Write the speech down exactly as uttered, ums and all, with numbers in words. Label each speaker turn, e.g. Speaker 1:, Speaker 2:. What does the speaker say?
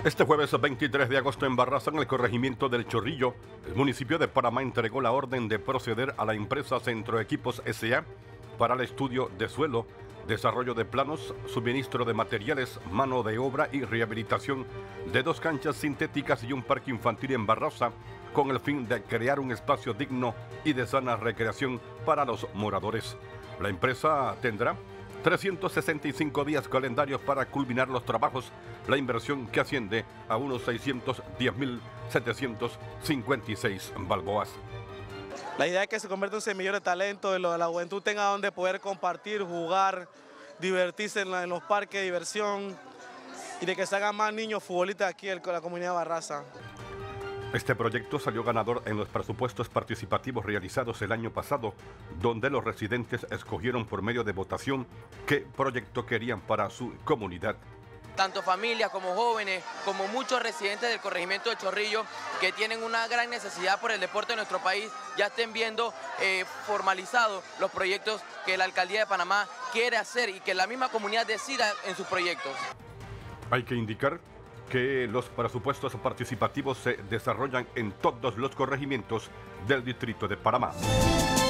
Speaker 1: Este jueves veintitrés de agosto en Barraza, en el corregimiento del Chorrillo, el municipio de Panamá entregó la orden de proceder a la empresa Centro Equipos S A para el estudio de suelo, desarrollo de planos, suministro de materiales, mano de obra y rehabilitación de dos canchas sintéticas y un parque infantil en Barraza, con el fin de crear un espacio digno y de sana recreación para los moradores. La empresa tendrá trescientos sesenta y cinco días calendarios para culminar los trabajos, la inversión que asciende a unos seiscientos diez mil setecientos cincuenta y seis balboas.
Speaker 2: La idea es que se convierta en un semillero de talento, de lo de la juventud tenga donde poder compartir, jugar, divertirse en, la, en los parques de diversión y de que se hagan más niños futbolistas aquí en la comunidad de Barraza.
Speaker 1: Este proyecto salió ganador en los presupuestos participativos realizados el año pasado, donde los residentes escogieron por medio de votación qué proyecto querían para su comunidad.
Speaker 3: Tanto familias como jóvenes, como muchos residentes del corregimiento de Chorrillo que tienen una gran necesidad por el deporte de nuestro país, ya estén viendo eh, formalizados los proyectos que la Alcaldía de Panamá quiere hacer y que la misma comunidad decida en sus proyectos.
Speaker 1: Hay que indicar que los presupuestos participativos se desarrollan en todos los corregimientos del distrito de Panamá.